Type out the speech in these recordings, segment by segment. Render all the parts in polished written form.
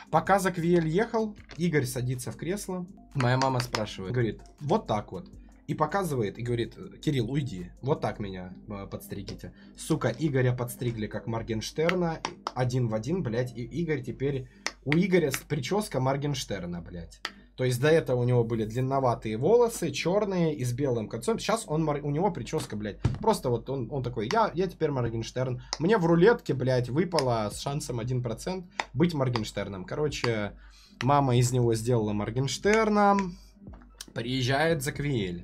Пока Заквиэль ехал, Игорь садится в кресло. Моя мама спрашивает, говорит, вот так вот. И показывает, и говорит, Кирилл, уйди. Вот так меня подстригите. Сука, Игоря подстригли как Моргенштерна. Один в один, блядь. И Игорь теперь... У Игоря прическа Моргенштерна, блядь. То есть до этого у него были длинноватые волосы, черные и с белым концом. Сейчас у него прическа, блядь. Просто вот он такой, я теперь Моргенштерн. Мне в рулетке, блядь, выпало с шансом 1% быть Моргенштерном. Короче, мама из него сделала Моргенштерна. Приезжает Заквиэль.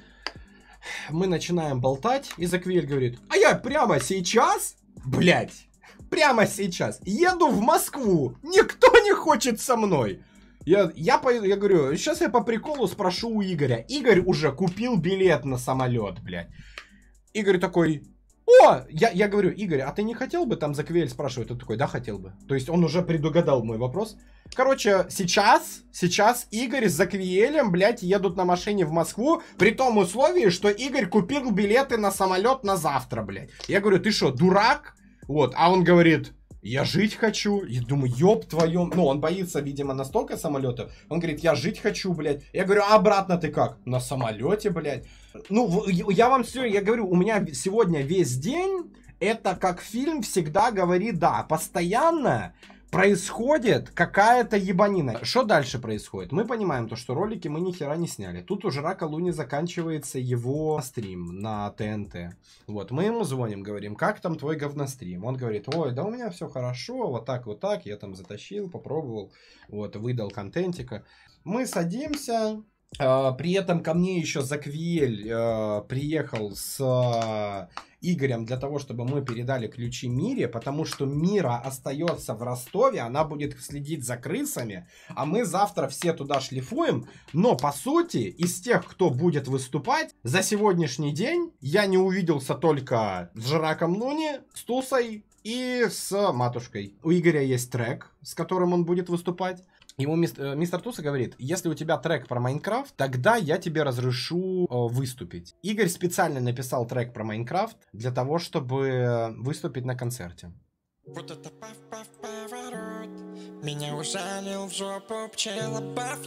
Мы начинаем болтать, и Заквиэль говорит, а я прямо сейчас, блядь, прямо сейчас еду в Москву. Никто не хочет со мной. Я говорю, сейчас я по приколу спрошу у Игоря. Игорь уже купил билет на самолет, блядь. Игорь такой, о, я говорю, Игорь, а ты не хотел бы, там Заквиэль спрашивает, он такой, да, хотел бы. То есть он уже предугадал мой вопрос. Короче, сейчас Игорь с Заквиэлем, блядь, едут на машине в Москву, при том условии, что Игорь купил билеты на самолет на завтра, блядь. Я говорю, ты что, дурак? Вот, а он говорит, я жить хочу. Я думаю, ёб твоем. Ну, он боится, видимо, настолько самолетов. Он говорит, я жить хочу, блядь. Я говорю, а обратно ты как? На самолете, блядь. Ну, я вам все, я говорю, у меня сегодня весь день, это как фильм всегда говорит, да, постоянно происходит какая-то ебанина. Что дальше происходит? Мы понимаем то, что ролики мы ни хера не сняли. Тут у Жрака Луни заканчивается его стрим на ТНТ. Вот, мы ему звоним, говорим, как там твой говнострим? Он говорит, ой, да у меня все хорошо, вот так, я там затащил, попробовал, вот, выдал контентика. Мы садимся, при этом ко мне еще Заквиэль приехал с Игорем для того, чтобы мы передали ключи Мире, потому что Мира остается в Ростове, она будет следить за крысами, а мы завтра все туда шлифуем. Но по сути, из тех, кто будет выступать, за сегодняшний день я не увиделся только с Жраком Луни, с Тусой и с Матушкой. У Игоря есть трек, с которым он будет выступать. Ему мистер Туса говорит, если у тебя трек про Майнкрафт, тогда я тебе разрешу выступить. Игорь специально написал трек про Майнкрафт для того, чтобы выступить на концерте. Вот это поворот, меня ужалил в жопу пчелопав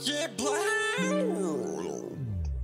еблан.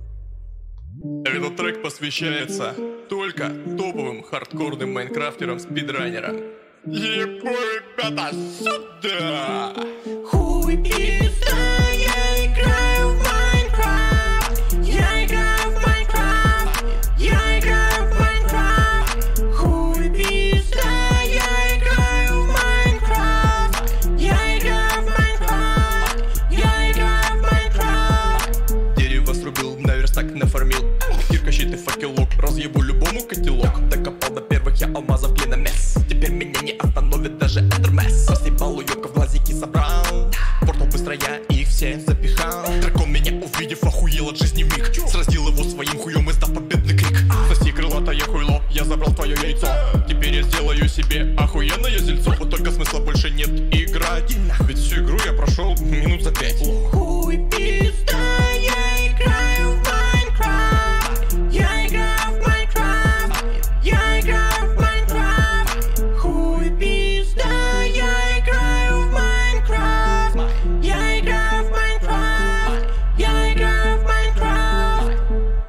Этот трек посвящается только топовым хардкорным майнкрафтерам-спидранерам. Ебой, ребята, сюда! Хуй пизда, я играю в Майнкрафт. Я играю в Майнкрафт. Я играю в Майнкрафт. Хуй пизда, я играю в Майнкрафт. Я играю в Майнкрафт. Я играю в Майнкрафт. Дерево срубил, на верстак нафармил. Кирка, щит и факелок, разъебу любому котелок. Докопал до первых я алмазов глиномес. Теперь меня не остановит даже Эндермес. Посыпал уёбка в глазики собрал. Портал быстро я их все запихал. Дракон меня увидев охуел от жизни миг. Сразил его своим хуем, издав победный крик. Соси крылатое хуйло, я забрал твое яйцо. Теперь я сделаю себе охуенное зельцо. Вот только смысла больше нет играть. Ведь всю игру я прошел минут за 5. Хуй пизда, я играю в Майнкрафт. Я играю в Майнкрафт. Я играю в Майнкрафт. Хуй пизда, я играю в Майнкрафт. Я играю в Майнкрафт. Я играю в Майнкрафт.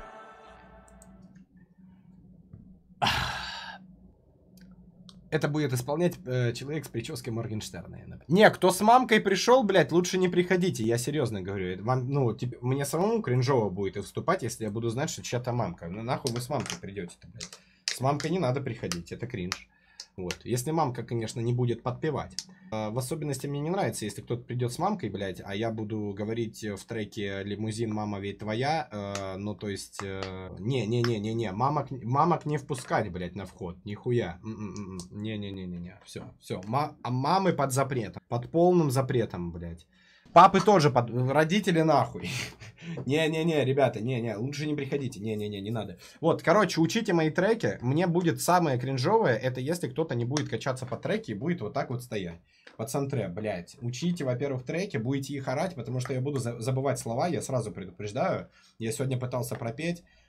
Это будет исполнять человек с прической Моргенштерна. Не, кто с мамкой пришел, блядь, лучше не приходите, я серьезно говорю. Вам, ну, мне самому кринжово будет и выступать, если я буду знать, что чья-то мамка. Ну нахуй вы с мамкой придете-то, блядь. С мамкой не надо приходить, это кринж. Вот. Если мамка, конечно, не будет подпевать. В особенности мне не нравится, если кто-то придет с мамкой, блядь, а я буду говорить в треке «Лимузин, мама ведь твоя». Ну, то есть... Не-не-не-не-не. Мамок не впускать, блядь, на вход. Нихуя. Не-не-не-не-не. Все. Мамы под запретом. Под полным запретом, блядь. Папы тоже под... Родители нахуй. Не-не-не, ребята, не-не, лучше не приходите. Не-не-не, не надо. Вот, короче, учите мои треки. Мне будет самое кринжовое, это если кто-то не будет качаться по треке и будет вот так вот стоять. По центре, блядь. Учите, во-первых, треки, будете их орать, потому что я буду забывать слова, я сразу предупреждаю. Я сегодня пытался пропеть.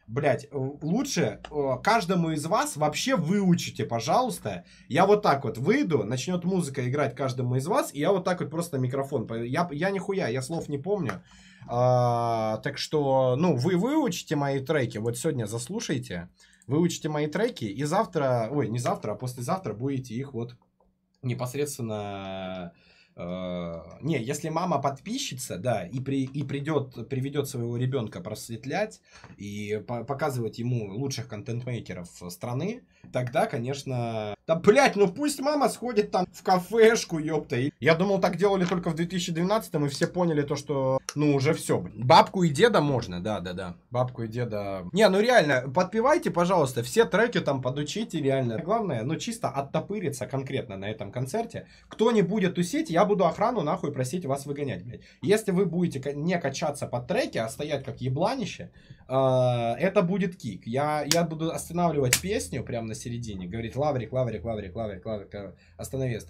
Блять, лучше каждому из вас вообще выучите, пожалуйста. Я вот так вот выйду, начнет музыка играть каждому из вас, и я вот так вот просто микрофон. Я нихуя, я слов не помню. Так что, ну, вы выучите мои треки, вот сегодня заслушайте, выучите мои треки, и завтра, ой, не завтра, а послезавтра будете их вот непосредственно... Не, если мама подписчица, да, и приведет своего ребенка просветлять и показывать ему лучших контент-мейкеров страны, тогда, конечно... Да, блять, ну пусть мама сходит там в кафешку, ёпта. Я думал, так делали только в 2012-м, и все поняли то, что, ну, уже все. Бабку и деда можно, да. Бабку и деда... Не, ну реально, подпевайте, пожалуйста, все треки там подучите, реально. Главное, ну, чисто оттопыриться конкретно на этом концерте. Кто не будет тусить, я буду охрану нахуй просить вас выгонять, блядь. Если вы будете не качаться под треки, а стоять как ебланище, это будет кик. Я буду останавливать песню прямо на середине, говорить Лаврик, останови.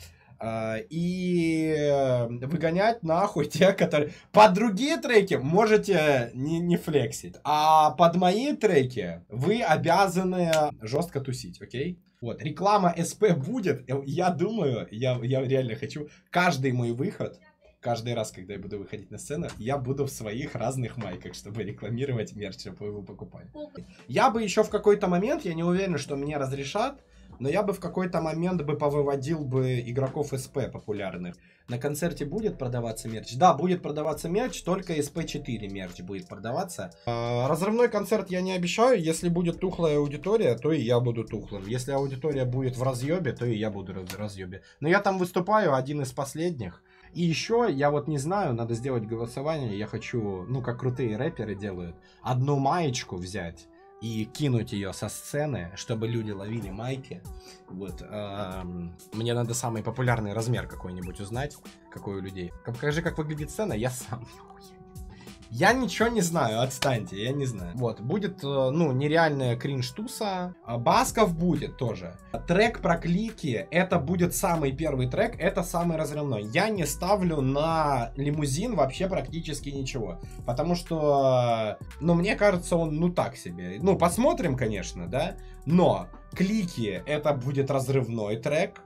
И выгонять нахуй тех, которые... Под другие треки можете не флексить, а под мои треки вы обязаны жестко тусить, окей? Вот, реклама СП будет, я думаю, я реально хочу, каждый мой выход, каждый раз, когда я буду выходить на сцену, я буду в своих разных майках, чтобы рекламировать мерч, чтобы вы его покупали. Я бы еще в какой-то момент, я не уверен, что мне разрешат, но я бы в какой-то момент бы повыводил бы игроков СП популярных. На концерте будет продаваться мерч? Да, будет продаваться мерч, только SP4 мерч будет продаваться. Разрывной концерт я не обещаю. Если будет тухлая аудитория, то и я буду тухлым. Если аудитория будет в разъебе, то и я буду в разъебе. Но я там выступаю, один из последних. И еще, я вот не знаю, надо сделать голосование. Я хочу, ну как крутые рэперы делают, одну маечку взять и кинуть ее со сцены, чтобы люди ловили майки. Вот. Мне надо самый популярный размер какой-нибудь узнать, какой у людей. Покажи, как выглядит сцена, я сам. Я ничего не знаю, отстаньте, я не знаю. Вот, будет, ну, нереальная кринж-туса. Басков будет тоже. Трек про клики, это будет самый первый трек, это самый разрывной. Я не ставлю на лимузин вообще практически ничего. Потому что, ну, мне кажется, он, ну, так себе. Ну, посмотрим, конечно, да, но... Клики, это будет разрывной трек.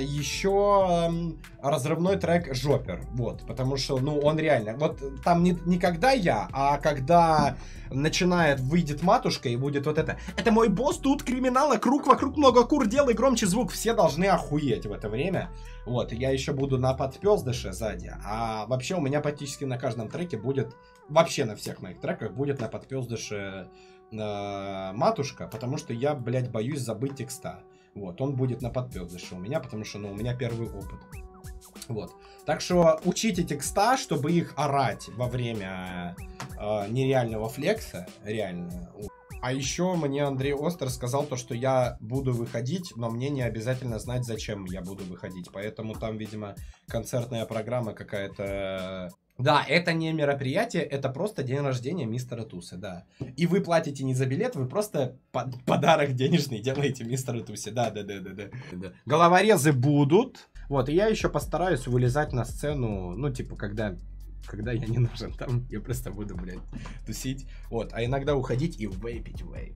Еще разрывной трек Жопер. Вот, потому что, ну, он реально... Вот там не когда я, а когда выйдет матушка и будет вот это. Это мой босс, тут криминала, круг вокруг много кур, делай громче звук. Все должны охуеть в это время. Вот, я еще буду на подпёздыше сзади. А вообще у меня практически на каждом треке будет... Вообще на всех моих треках будет на подпёздыше... матушка, потому что я, блядь, боюсь забыть текста. Вот, он будет на подпёздыше у меня, потому что, ну, у меня первый опыт. Вот. Так что учите текста, чтобы их орать во время нереального флекса. Реально. А еще мне Андрей Остер сказал то, что я буду выходить, но мне не обязательно знать, зачем я буду выходить. Поэтому там, видимо, концертная программа какая-то... Да, это не мероприятие, это просто день рождения мистера Тусы, да. И вы платите не за билет, вы просто подарок денежный делаете мистеру Тусе, да. Головорезы будут. Вот, и я еще постараюсь вылезать на сцену, ну, типа, когда я не нужен там, я просто буду, блядь, тусить. Вот, а иногда уходить и вейпить вейп.